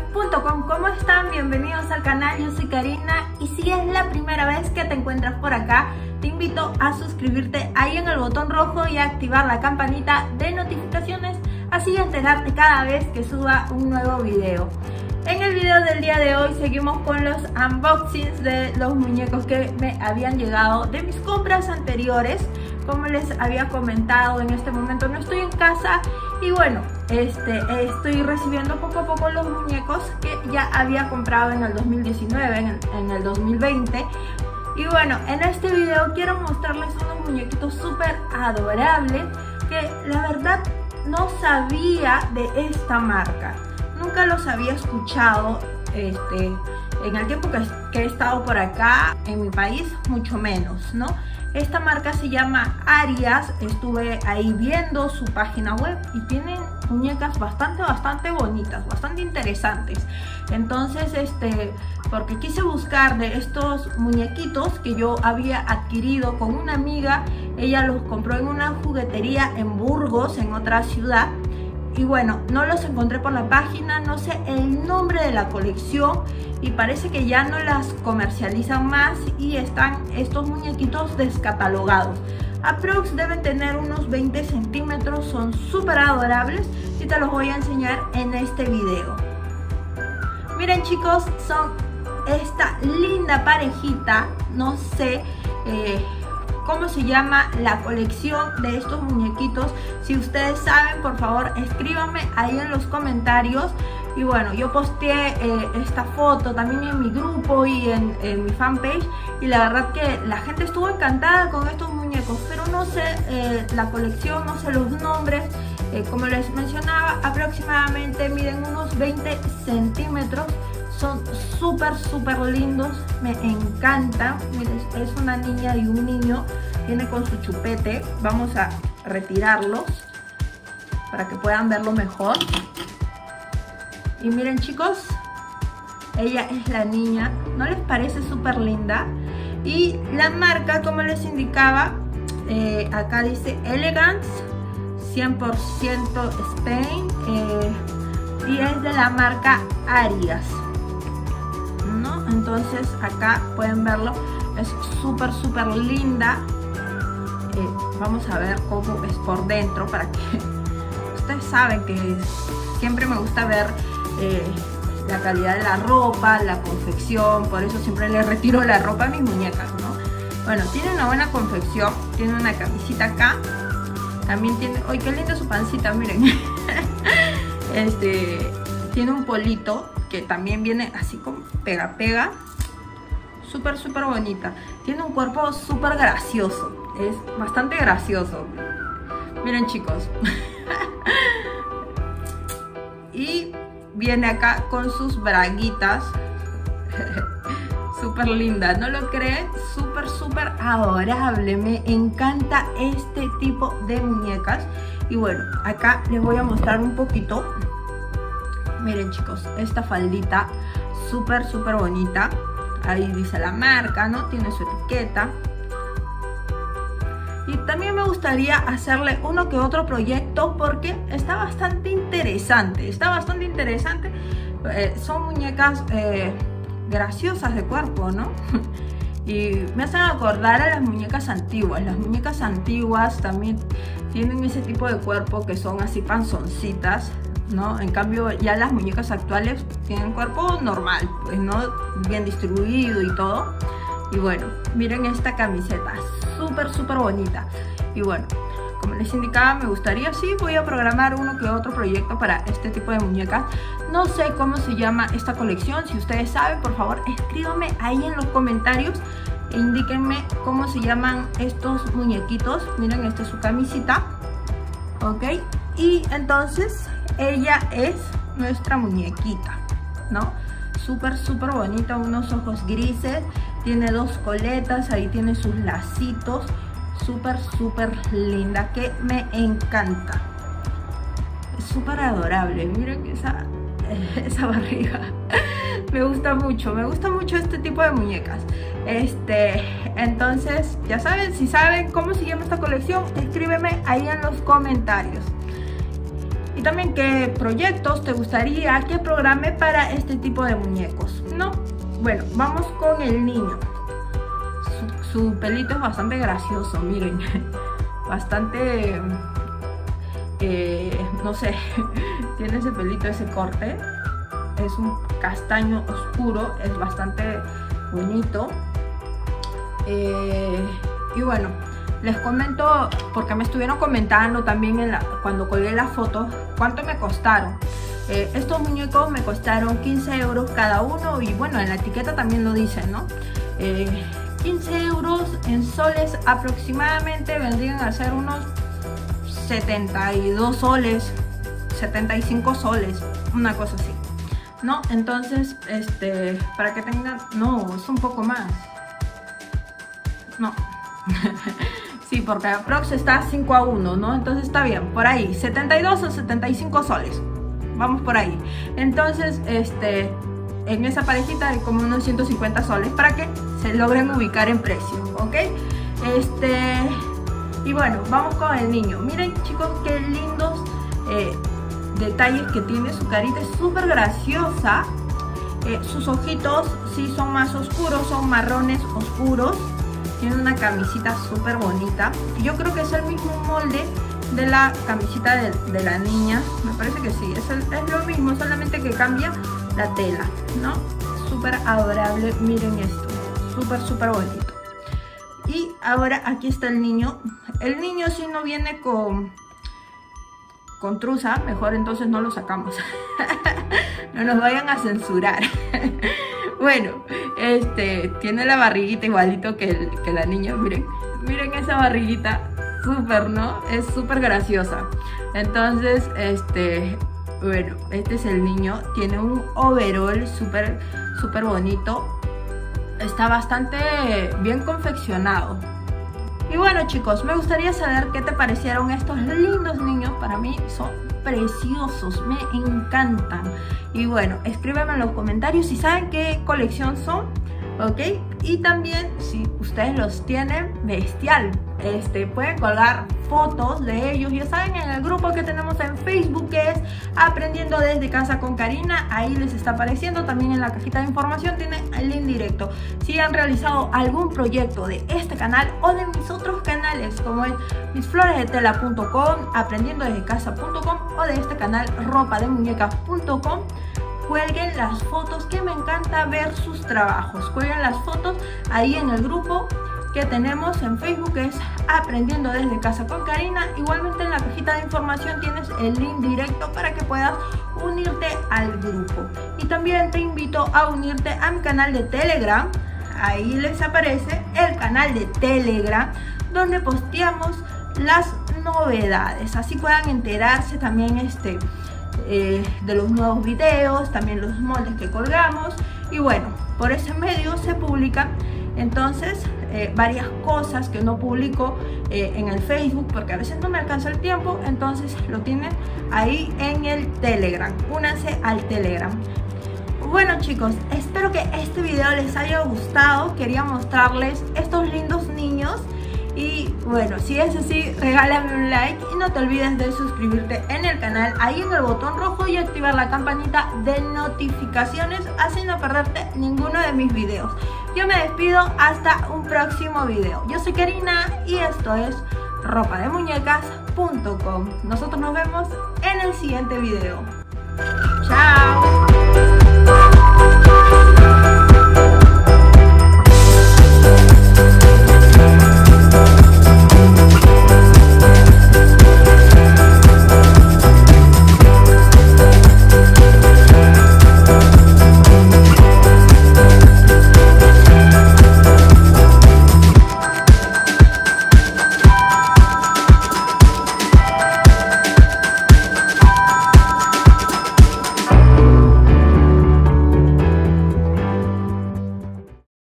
Muñecas.com. ¿Cómo están? Bienvenidos al canal, yo soy Karina y si es la primera vez que te encuentras por acá, te invito a suscribirte ahí en el botón rojo y a activar la campanita de notificaciones, así enterarte cada vez que suba un nuevo video. En el video del día de hoy seguimos con los unboxings de los muñecos que me habían llegado de mis compras anteriores. Como les había comentado, en este momento no estoy en casa y bueno, estoy recibiendo poco a poco los muñecos que ya había comprado en el 2019, en el 2020. Y bueno, en este video quiero mostrarles unos muñequitos súper adorables que la verdad no sabía de esta marca. Nunca los había escuchado en el tiempo que he estado por acá en mi país, mucho menos, ¿no? Esta marca se llama Arias. Estuve ahí viendo su página web y tienen muñecas bastante bonitas, bastante interesantes. Entonces, porque quise buscar de estos muñequitos que yo había adquirido con una amiga. Ella los compró en una juguetería en Burgos, en otra ciudad. Y bueno, no los encontré por la página, no sé el nombre de la colección y parece que ya no las comercializan más y están estos muñequitos descatalogados. Aprox deben tener unos 20 centímetros, son súper adorables y te los voy a enseñar en este video. Miren chicos, son esta linda parejita, no sé cómo se llama la colección de estos muñequitos. Si ustedes saben, por favor escríbanme ahí en los comentarios. Y bueno, yo posteé esta foto también en mi grupo y en mi fanpage y la verdad que la gente estuvo encantada con estos muñecos, pero no sé la colección, no sé los nombres. Como les mencionaba, aproximadamente miden unos 20 centímetros. Son súper lindos, me encantan. Miren, es una niña y un niño, viene con su chupete. Vamos a retirarlos para que puedan verlo mejor. Y miren chicos, ella es la niña, ¿no les parece súper linda? Y la marca, como les indicaba, acá dice Elegance 100% Spain, y es de la marca Arias, ¿no? Entonces acá pueden verlo, es súper linda. Vamos a ver cómo es por dentro para que ustedes saben que siempre me gusta ver la calidad de la ropa, la confección, por eso siempre le retiro la ropa a mis muñecas, ¿no? Bueno, tiene una buena confección, tiene una camisita acá, también tiene, ¡ay, qué linda su pancita! Miren, tiene un polito que también viene así como pega, súper bonita. Tiene un cuerpo súper gracioso, es bastante gracioso. Miren chicos. Y viene acá con sus braguitas. Súper linda, ¿no lo creen? Súper adorable. Me encanta este tipo de muñecas. Y bueno, acá les voy a mostrar un poquito. Miren chicos, esta faldita súper bonita. Ahí dice la marca, ¿no? Tiene su etiqueta. Y también me gustaría hacerle uno que otro proyecto porque está bastante interesante. Son muñecas graciosas de cuerpo, ¿no? Y me hacen acordar a las muñecas antiguas. Las muñecas antiguas también tienen ese tipo de cuerpo que son así panzoncitas, ¿no? En cambio ya las muñecas actuales tienen cuerpo normal, pues, ¿no? Bien distribuido y todo. Y bueno, miren esta camiseta, súper bonita. Y bueno, como les indicaba, me gustaría, sí, voy a programar uno que otro proyecto para este tipo de muñecas. No sé cómo se llama esta colección. Si ustedes saben, por favor, escríbanme ahí en los comentarios e indíquenme cómo se llaman estos muñequitos. Miren, esta es su camisita, ¿ok? Y entonces, ella es nuestra muñequita, ¿no? Súper bonita, unos ojos grises. Tiene dos coletas, ahí tiene sus lacitos. Súper linda, que me encanta. Es súper adorable. Miren esa barriga. Me gusta mucho este tipo de muñecas. Entonces, ya saben, si saben cómo se llama esta colección, escríbeme ahí en los comentarios. Y también qué proyectos te gustaría que programe para este tipo de muñecos, ¿no? Bueno, vamos con el niño. Su pelito es bastante gracioso, miren. Bastante, no sé, tiene ese pelito, ese corte. Es un castaño oscuro, es bastante bonito. Y bueno, les comento, porque me estuvieron comentando también cuando colgué las fotos, cuánto me costaron. Estos muñecos me costaron 15 euros cada uno, y bueno, en la etiqueta también lo dicen, ¿no? 15 euros en soles aproximadamente vendrían a ser unos 72 soles, 75 soles, una cosa así, ¿no? Entonces, para que tengan, no, es un poco más, no. Sí, porque aprox está 5-1, ¿no? Entonces está bien, por ahí, 72 o 75 soles. Vamos por ahí. Entonces, en esa parejita hay como unos 150 soles para que se logren ubicar en precio, ¿ok? Y bueno, vamos con el niño. Miren, chicos, qué lindos detalles que tiene. Su carita es súper graciosa. Sus ojitos sí son más oscuros, son marrones oscuros. Tiene una camisita súper bonita. Yo creo que es el mismo molde de la camisita de la niña. Me parece que sí, es lo mismo, solamente que cambia la tela, ¿no? Súper adorable, miren esto. Súper bonito. Y ahora aquí está el niño. El niño sí no viene con truza, mejor entonces no lo sacamos. No nos vayan a censurar. Bueno, tiene la barriguita igualito que la niña, miren esa barriguita, súper, ¿no? Es súper graciosa. Entonces, bueno, este es el niño, tiene un overall súper bonito, está bastante bien confeccionado. Y bueno, chicos, me gustaría saber qué te parecieron estos lindos niños. Para mí son preciosos, me encantan. Y bueno, escríbeme en los comentarios si saben qué colección son, ¿ok? Y también si ustedes los tienen, bestial. Pueden colgar fotos de ellos, ya saben, en el grupo que tenemos en Facebook, que es Aprendiendo Desde Casa con Karina. Ahí les está apareciendo, también en la cajita de información tiene el link directo. Si han realizado algún proyecto de este canal o de mis otros canales, como es misfloresdetela.com, aprendiendodesdecasa.com, o de este canal ropademuñecas.com, cuelguen las fotos, que me encanta ver sus trabajos. Cuelguen las fotos ahí en el grupo que tenemos en Facebook, que es Aprendiendo Desde Casa con Karina. Igualmente en la cajita de información tienes el link directo para que puedas unirte al grupo. Y también te invito a unirte a mi canal de Telegram. Ahí les aparece el canal de Telegram, donde posteamos las novedades, así puedan enterarse también de los nuevos videos, también los moldes que colgamos. Y bueno, por ese medio se publican entonces varias cosas que no publico en el Facebook, porque a veces no me alcanza el tiempo. Entonces lo tienen ahí en el Telegram. Únanse al Telegram. Bueno, chicos, espero que este video les haya gustado. Quería mostrarles estos lindos niños. Y bueno, si es así, regálame un like y no te olvides de suscribirte en el canal, ahí en el botón rojo, y activar la campanita de notificaciones, así no perderte ninguno de mis videos. Yo me despido hasta un próximo video. Yo soy Karina y esto es ropademuñecas.com. Nosotros nos vemos en el siguiente video. Chao.